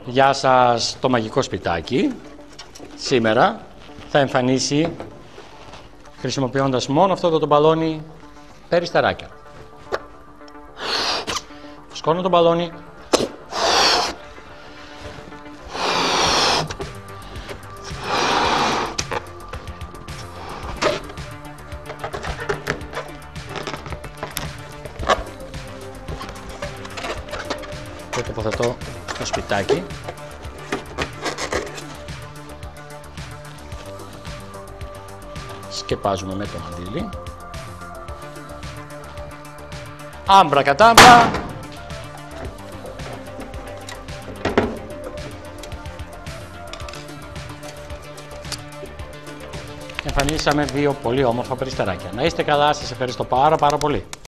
Γεια σας, το μαγικό σπιτάκι σήμερα θα εμφανίσει χρησιμοποιώντας μόνο αυτό το μπαλόνι περιστεράκια. Σκόνω το μπαλόνι. Και τοποθετώ το σπιτάκι. Σκεπάζουμε με το μαντίλι. Άμπρα κατάμπρα. Εμφανίσαμε δύο πολύ όμορφα περιστεράκια. Να είστε καλά, σας ευχαριστώ πάρα πολύ.